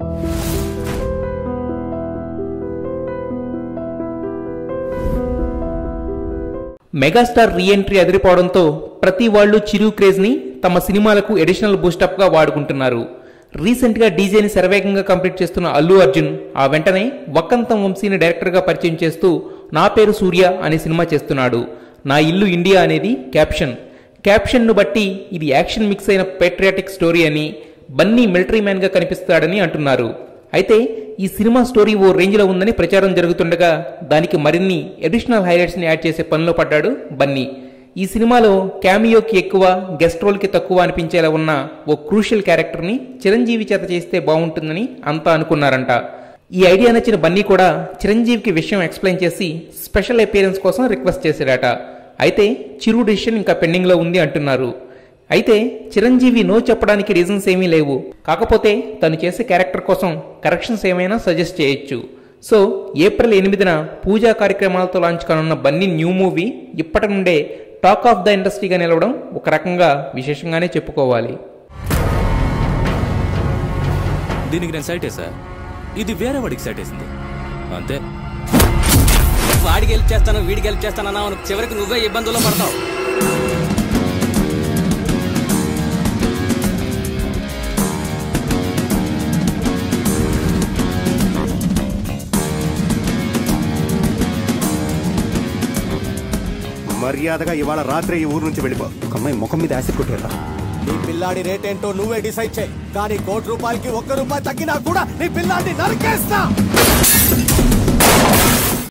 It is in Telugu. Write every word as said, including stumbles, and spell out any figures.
మెగాస్టార్ రీఎంట్రీ అదిరిపోవడంతో ప్రతి వాళ్ళు చిరు క్రేజ్ని తమ సినిమాలకు ఎడిషనల్ బూస్టప్గా వాడుకుంటున్నారు. రీసెంట్గా డీజేని శరవేగంగా కంప్లీట్ చేస్తున్న అల్లు అర్జున్ ఆ వెంటనే వక్కంతం వంశీని డైరెక్టర్గా పరిచయం చేస్తూ నా పేరు సూర్య అనే సినిమా చేస్తున్నాడు. నా ఇల్లు ఇండియా అనేది క్యాప్షన్. క్యాప్షన్ను బట్టి ఇది యాక్షన్ మిక్స్ అయిన పేట్రియాటిక్ స్టోరీ అని, బన్నీ మిలిటరీ మ్యాన్గా కనిపిస్తాడని అంటున్నారు. అయితే ఈ సినిమా స్టోరీ ఓ రేంజ్లో ఉందని ప్రచారం జరుగుతుండగా దానికి మరిన్ని అడిషనల్ హైలైట్స్ని యాడ్ చేసే పనిలో పడ్డాడు బన్నీ. ఈ సినిమాలో క్యామియోకి ఎక్కువ, గెస్ట్ రోల్కి తక్కువ అనిపించేలా ఉన్న ఓ క్రూషియల్ క్యారెక్టర్ని చిరంజీవి చేత చేస్తే బాగుంటుందని అంతా అనుకున్నారంట. ఈ ఐడియా నచ్చిన బన్నీ కూడా చిరంజీవికి విషయం ఎక్స్ప్లెయిన్ చేసి స్పెషల్ అపియరెన్స్ కోసం రిక్వెస్ట్ చేశాడట. అయితే చిరు డిసిషన్ ఇంకా పెండింగ్లో ఉంది అంటున్నారు. అయితే చిరంజీవి నో చెప్పడానికి రీజన్స్ ఏమీ లేవు, కాకపోతే తను చేసే క్యారెక్టర్ కోసం కరెక్షన్స్ ఏమైనా సజెస్ట్ చేయొచ్చు. సో ఏప్రిల్ ఎనిమిదిన పూజా కార్యక్రమాలతో లాంచ్ కానున్న బన్నీ న్యూ మూవీ ఇప్పటి నుండే టాక్ ఆఫ్ ద ఇండస్ట్రీగా నిలవడం ఒక రకంగా విశేషంగానే చెప్పుకోవాలి. దీనికి నేను సైట్ వేసా, ఇది వేరే వాడికి సైట్ వేసింది అంతే. వాడికి హెల్ప్ చేస్తాను, వీడికి హెల్ప్ చేస్తానన్నా చివరికి నువ్వే ఇబ్బందుల్లో పడతావు. మర్యాదగా ఇవాళ రాత్రి ఈ ఊరు నుంచి వెళ్ళిపో. ఒక అమ్మాయి ముఖం మీద యాసిడ్ కొట్టారా? నీ పిల్లాడి రేట్ ఏంటో నువ్వే డిసైడ్ చేయి, కానీ కోటి రూపాయలకి ఒక్క రూపాయి తగ్గినా కూడా నీ పిల్లాడిని నరికేస్తా.